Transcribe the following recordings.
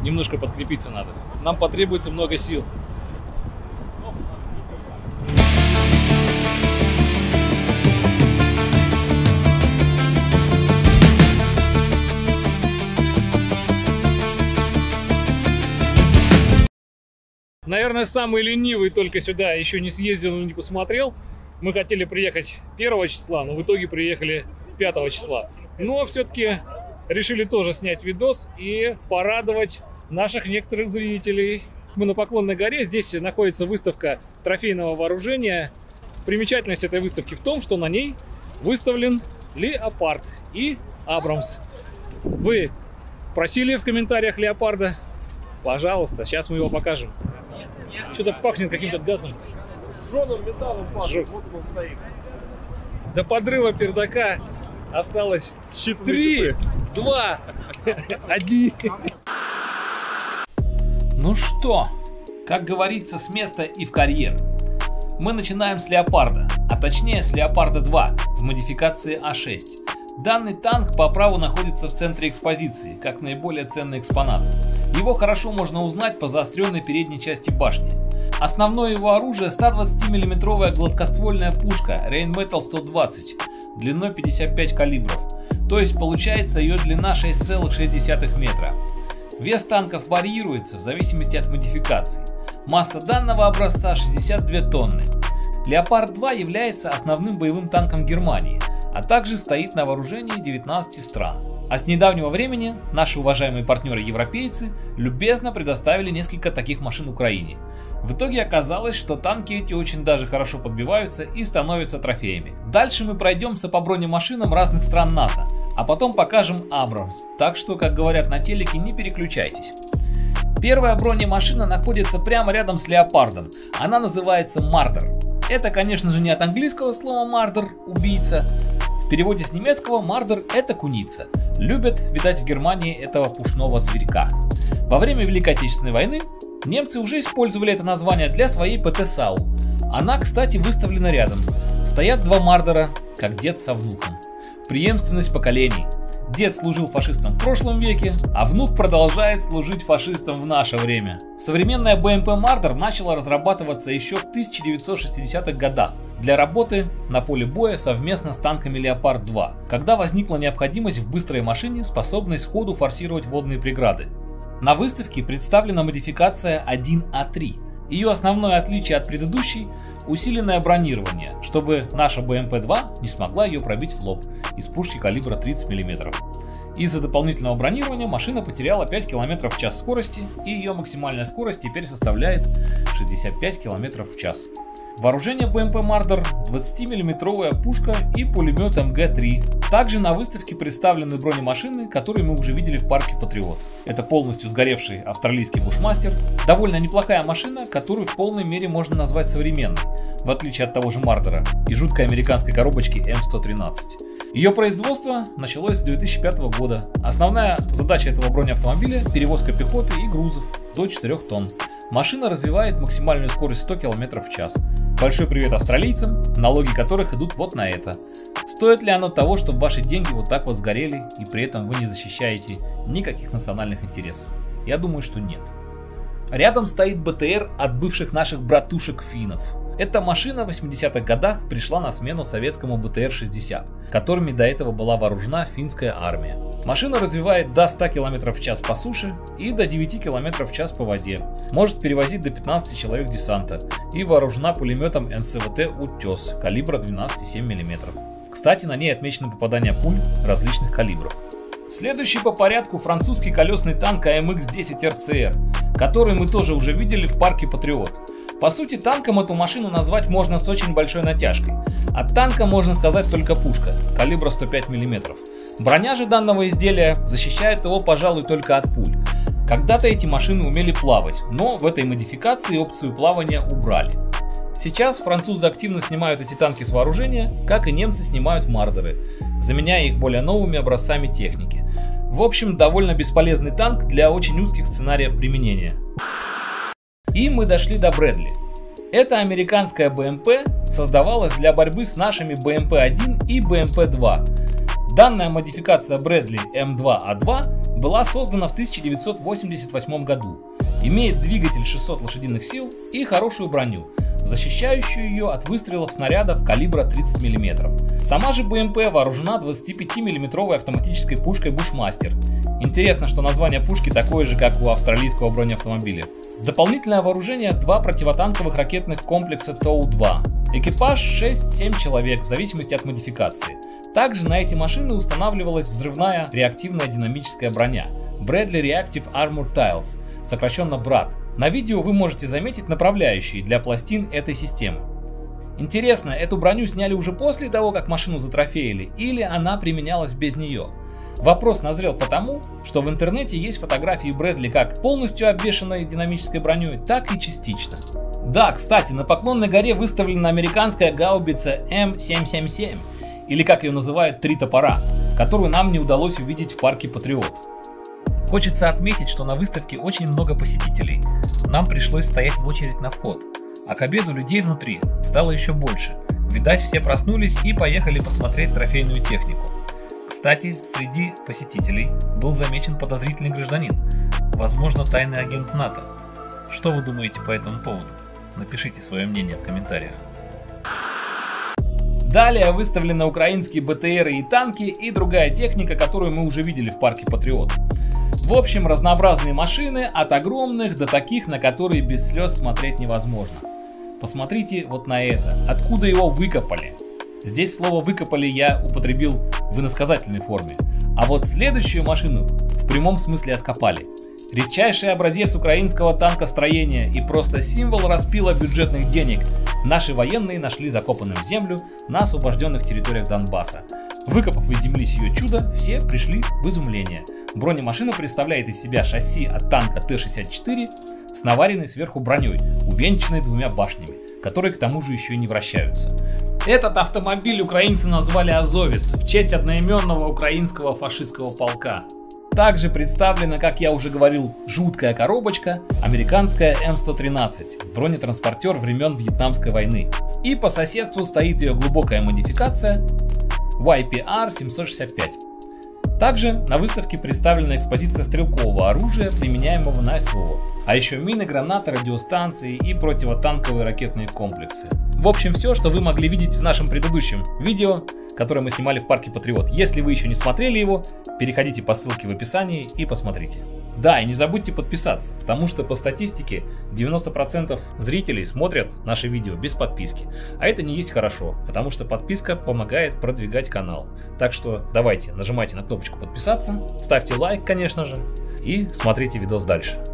немножко подкрепиться надо. Нам потребуется много сил. Наверное, самый ленивый только сюда еще не съездил и не посмотрел. Мы хотели приехать 1 числа, но в итоге приехали 5 числа. Но все-таки решили тоже снять видос и порадовать наших некоторых зрителей. Мы на Поклонной горе, здесь находится выставка трофейного вооружения. Примечательность этой выставки в том, что на ней выставлен Леопард и Абрамс. Вы просили в комментариях Леопарда? Пожалуйста, сейчас мы его покажем. Что-то пахнет каким-то газом. Жженым металлом пахнет, вот он стоит. До подрыва пердака осталось 3, 2, 1. Ну что, как говорится, с места и в карьер. Мы начинаем с Леопарда, а точнее с Леопарда 2 в модификации А6. Данный танк по праву находится в центре экспозиции, как наиболее ценный экспонат. Его хорошо можно узнать по заостренной передней части башни. Основное его оружие 120 мм гладкоствольная пушка Rheinmetall 120 длиной 55 калибров, то есть получается ее длина 6,6 метра. Вес танков варьируется в зависимости от модификации. Масса данного образца 62 тонны. Леопард 2 является основным боевым танком Германии, а также стоит на вооружении 19 стран. А с недавнего времени наши уважаемые партнеры-европейцы любезно предоставили несколько таких машин Украине. В итоге оказалось, что танки эти очень даже хорошо подбиваются и становятся трофеями. Дальше мы пройдемся по бронемашинам разных стран НАТО, а потом покажем Абрамс. Так что, как говорят на телеке, не переключайтесь. Первая бронемашина находится прямо рядом с Леопардом. Она называется Мардер. Это, конечно же, не от английского слова Мардер – убийца. В переводе с немецкого Мардер – это куница. Любят, видать, в Германии этого пушного зверька. Во время Великой Отечественной войны немцы уже использовали это название для своей ПТ-САУ. Она, кстати, выставлена рядом. Стоят два Мардера, как дед со внуком. Преемственность поколений. Дед служил фашистам в прошлом веке, а внук продолжает служить фашистам в наше время. Современная БМП Мардер начала разрабатываться еще в 1960-х годах для работы на поле боя совместно с танками Леопард-2, когда возникла необходимость в быстрой машине, способной сходу форсировать водные преграды. На выставке представлена модификация 1А3. Ее основное отличие от предыдущей – усиленное бронирование, чтобы наша БМП-2 не смогла ее пробить в лоб из пушки калибра 30 мм. Из-за дополнительного бронирования машина потеряла 5 км в час скорости, и ее максимальная скорость теперь составляет 65 км в час. Вооружение БМП Мардер 20-мм пушка и пулемет МГ-3. Также на выставке представлены бронемашины, которые мы уже видели в парке Патриот. Это полностью сгоревший австралийский бушмастер. Довольно неплохая машина, которую в полной мере можно назвать современной, в отличие от того же Мардера и жуткой американской коробочки М113. Ее производство началось с 2005 года. Основная задача этого бронеавтомобиля – перевозка пехоты и грузов до 4 тонн. Машина развивает максимальную скорость 100 км в час. Большой привет австралийцам, налоги которых идут вот на это. Стоит ли оно того, чтобы ваши деньги вот так вот сгорели, и при этом вы не защищаете никаких национальных интересов? Я думаю, что нет. Рядом стоит БТР от бывших наших братушек-финнов. Эта машина в 80-х годах пришла на смену советскому БТР-60, которыми до этого была вооружена финская армия. Машина развивает до 100 км в час по суше и до 9 км в час по воде. Может перевозить до 15 человек десанта и вооружена пулеметом НСВТ «Утес» калибра 12,7 мм. Кстати, на ней отмечено попадание пуль различных калибров. Следующий по порядку французский колесный танк АМХ-10 РЦР, который мы тоже уже видели в парке Патриот. По сути, танком эту машину назвать можно с очень большой натяжкой. От танка можно сказать только пушка, калибра 105 мм. Броня же данного изделия защищает его, пожалуй, только от пуль. Когда-то эти машины умели плавать, но в этой модификации опцию плавания убрали. Сейчас французы активно снимают эти танки с вооружения, как и немцы снимают Мардеры, заменяя их более новыми образцами техники. В общем, довольно бесполезный танк для очень узких сценариев применения. И мы дошли до Брэдли. Эта американская БМП создавалась для борьбы с нашими БМП-1 и БМП-2. Данная модификация Bradley M2A2 была создана в 1988 году. Имеет двигатель 600 лошадиных сил и хорошую броню, защищающую ее от выстрелов снарядов калибра 30 мм. Сама же БМП вооружена 25 мм автоматической пушкой Bushmaster. Интересно, что название пушки такое же, как у австралийского бронеавтомобиля. Дополнительное вооружение — 2 противотанковых ракетных комплекса ТОУ-2. Экипаж 6-7 человек в зависимости от модификации. Также на эти машины устанавливалась взрывная реактивная динамическая броня Bradley Reactive Armor Tiles, сокращенно BRAT. На видео вы можете заметить направляющие для пластин этой системы. Интересно, эту броню сняли уже после того, как машину затрофеили, или она применялась без нее? Вопрос назрел потому, что в интернете есть фотографии Брэдли как полностью обвешанной динамической броней, так и частично. Да, кстати, на Поклонной горе выставлена американская гаубица М777, или как ее называют, 3 топора, которую нам не удалось увидеть в парке Патриот. Хочется отметить, что на выставке очень много посетителей. Нам пришлось стоять в очередь на вход, а к обеду людей внутри стало еще больше. Видать, все проснулись и поехали посмотреть трофейную технику. Кстати, среди посетителей был замечен подозрительный гражданин, возможно, тайный агент НАТО. Что вы думаете по этому поводу? Напишите свое мнение в комментариях. Далее выставлены украинские БТРы и танки и другая техника, которую мы уже видели в парке Патриот. В общем, разнообразные машины, от огромных до таких, на которые без слез смотреть невозможно. Посмотрите вот на это. Откуда его выкопали? Здесь слово «выкопали» я употребил в иносказательной форме. А вот следующую машину в прямом смысле откопали. Редчайший образец украинского танкостроения и просто символ распила бюджетных денег наши военные нашли закопанным в землю на освобожденных территориях Донбасса. Выкопав из земли сие чудо, все пришли в изумление. Бронемашина представляет из себя шасси от танка Т-64 с наваренной сверху броней, увенчанной 2 башнями, которые к тому же еще и не вращаются. Этот автомобиль украинцы назвали «Азовец» в честь одноименного украинского фашистского полка. Также представлена, как я уже говорил, жуткая коробочка, американская М113, бронетранспортер времен Вьетнамской войны. И по соседству стоит ее глубокая модификация YPR-765. Также на выставке представлена экспозиция стрелкового оружия, применяемого на СВО. А еще мины, гранаты, радиостанции и противотанковые ракетные комплексы. В общем, все, что вы могли видеть в нашем предыдущем видео, которое мы снимали в парке Патриот. Если вы еще не смотрели его, переходите по ссылке в описании и посмотрите. Да, и не забудьте подписаться, потому что по статистике 90% зрителей смотрят наши видео без подписки. А это не есть хорошо, потому что подписка помогает продвигать канал. Так что давайте, нажимайте на кнопочку подписаться, ставьте лайк, конечно же, и смотрите видос дальше.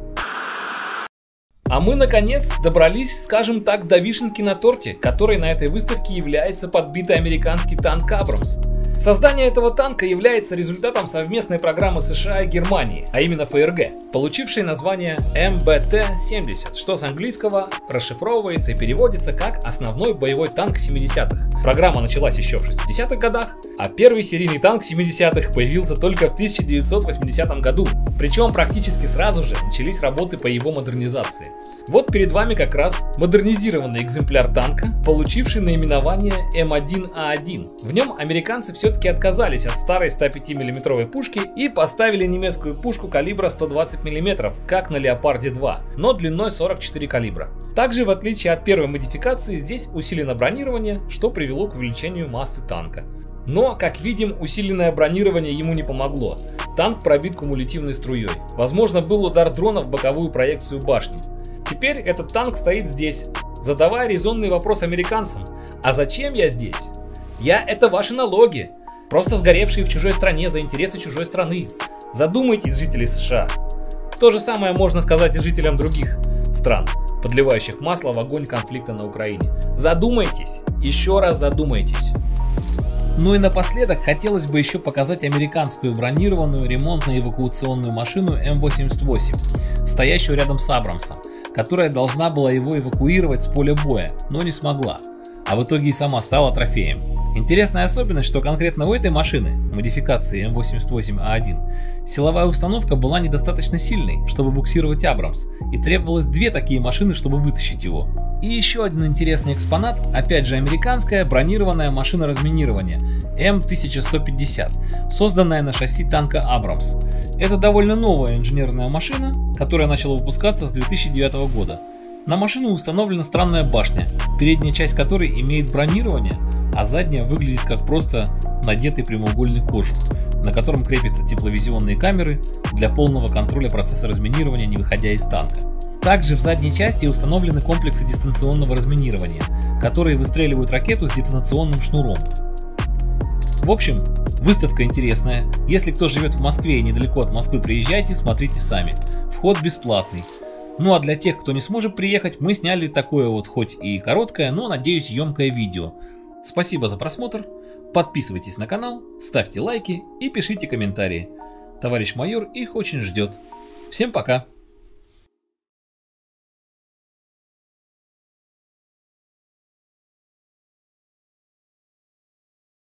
А мы наконец добрались, скажем так, до вишенки на торте, которой на этой выставке является подбитый американский танк Абрамс. Создание этого танка является результатом совместной программы США и Германии, а именно ФРГ, получившей название МБТ-70, что с английского расшифровывается и переводится как «основной боевой танк 70-х». Программа началась еще в 60-х годах, а первый серийный танк 70-х появился только в 1980 году. Причем практически сразу же начались работы по его модернизации. Вот перед вами как раз модернизированный экземпляр танка, получивший наименование М1А1. В нем американцы все-таки отказались от старой 105 мм пушки и поставили немецкую пушку калибра 120 мм, как на Леопарде 2, но длиной 44 калибра. Также, в отличие от первой модификации, здесь усилено бронирование, что привело к увеличению массы танка. Но, как видим, усиленное бронирование ему не помогло. Танк пробит кумулятивной струей. Возможно, был удар дрона в боковую проекцию башни. Теперь этот танк стоит здесь, задавая резонный вопрос американцам. А зачем я здесь? Это ваши налоги, просто сгоревшие в чужой стране за интересы чужой страны. Задумайтесь, жители США. То же самое можно сказать и жителям других стран, подливающих масло в огонь конфликта на Украине. Задумайтесь, еще раз задумайтесь. Ну и напоследок хотелось бы еще показать американскую бронированную ремонтно-эвакуационную машину М88, стоящую рядом с Абрамсом, которая должна была его эвакуировать с поля боя, но не смогла, а в итоге и сама стала трофеем. Интересная особенность, что конкретно у этой машины, модификации М88А1, силовая установка была недостаточно сильной, чтобы буксировать Абрамс, и требовалось две такие машины, чтобы вытащить его. И еще один интересный экспонат, опять же американская бронированная машина разминирования М1150, созданная на шасси танка Абрамс. Это довольно новая инженерная машина, которая начала выпускаться с 2009 года. На машину установлена странная башня, передняя часть которой имеет бронирование, а задняя выглядит как просто надетый прямоугольный кожух, на котором крепятся тепловизионные камеры для полного контроля процесса разминирования, не выходя из танка. Также в задней части установлены комплексы дистанционного разминирования, которые выстреливают ракету с детонационным шнуром. В общем, выставка интересная. Если кто живет в Москве и недалеко от Москвы, приезжайте, смотрите сами. Вход бесплатный. Ну а для тех, кто не сможет приехать, мы сняли такое вот хоть и короткое, но, надеюсь, емкое видео. Спасибо за просмотр. Подписывайтесь на канал, ставьте лайки и пишите комментарии. Товарищ майор их очень ждет. Всем пока!